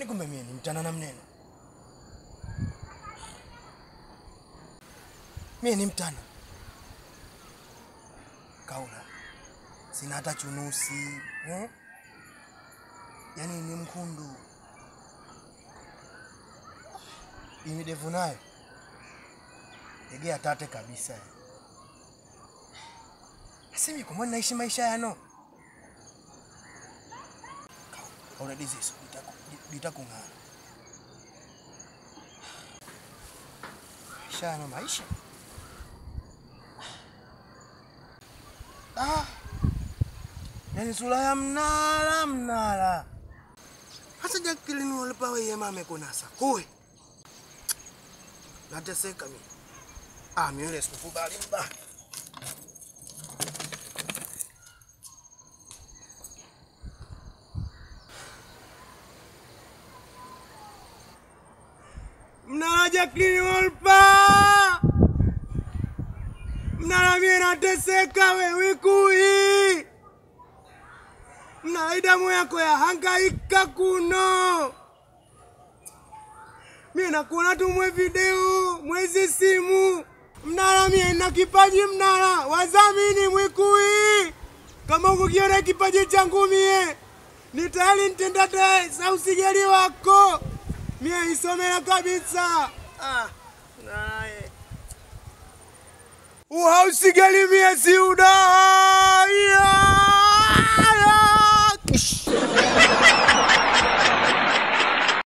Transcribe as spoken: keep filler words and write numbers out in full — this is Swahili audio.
Kwani kumbe mimi ni mtana na mnene? Mimi ni mtana. Kaula. Sina hata chunusi, eh? Yaani ni mkundu. Ini devu nayo. Egea tate kabisa. Asemi kwa mbona naishi maisha yano? Kaula diziso ditaku ditakungana. Maisha yano maisha. Ah. Yani sura ya mnala mnala. Hasa jakilini walipawe ye mame kunasa. Kui. Nateseka mimi. Ah, mimi yule sikukubali mba. Mnala jakilini walipa. Mnala mimi nateseka wewe kui. Mnala damu yako ya hangaika kuno. Mimi nakuona tu mwe video, mwezi simu. Mnala mimi na kipaji mnala, wazamini mwikui. Kama ukiona kipaji changu mie, nitali nitenda dai sausigeli wako. Mie isomela kabisa. Ah, nae. Uhausigeli mie si udai.